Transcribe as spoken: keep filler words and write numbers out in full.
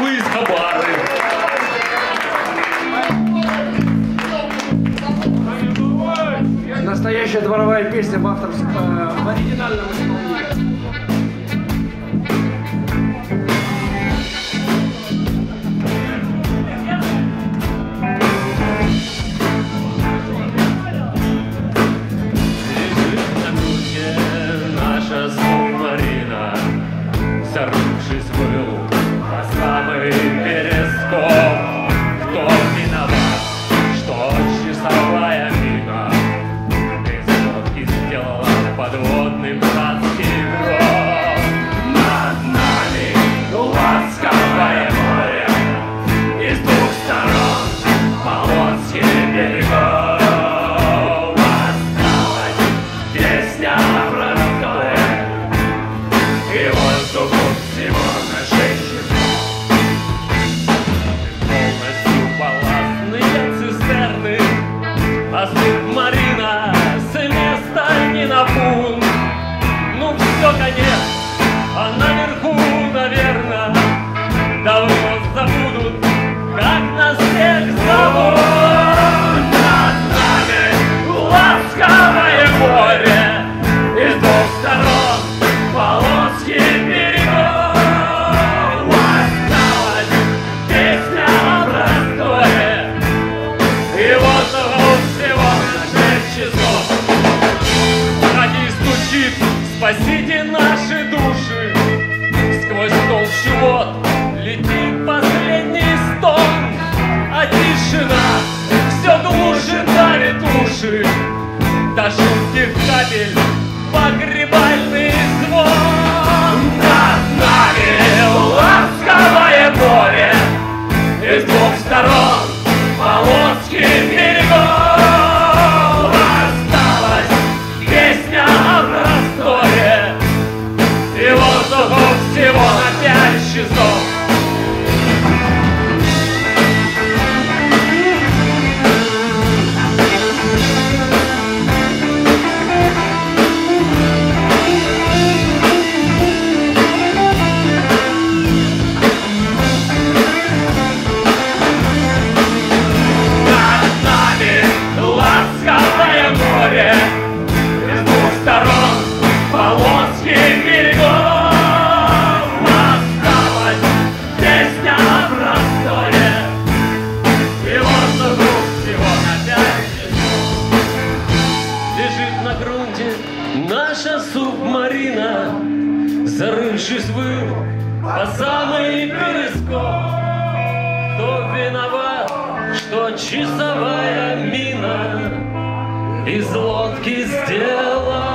Москвы из Хабары. Настоящая дворовая песня в авторском, э, в оригинальном исполнении. Наша субмарина, зарывшись в ил по самый перископ. Кто виноват, что часовая мина из лодки сделала подводный братский гроб? Над нами ласковое море, из двух сторон полоски берегов. А субмарина с места не на фунт. Ну все, конец, а наверху, наверное, давно забудут, как нас всех зовут. Над нами ласковое море, из двух сторон полоски берегов. Осталась песня о просторе, и воздуху всего на шесть часов. Ради стучит, спасите наши души. Сквозь толщу вод летит последний стон, а тишина все глушит, давит уши. До жутких капель погребальный звон. Над нами ласковое море, из двух сторон полоски берегов. Осталась песня о просторе, и воздуху всего на пять часов. Из двух сторон полоски берегов. Осталась песня о просторе, и воздуху всего на пять часов. Лежит на грунте наша субмарина, зарывшись в ил по самый перископ. Кто виноват, что часовая мина из лодки сделала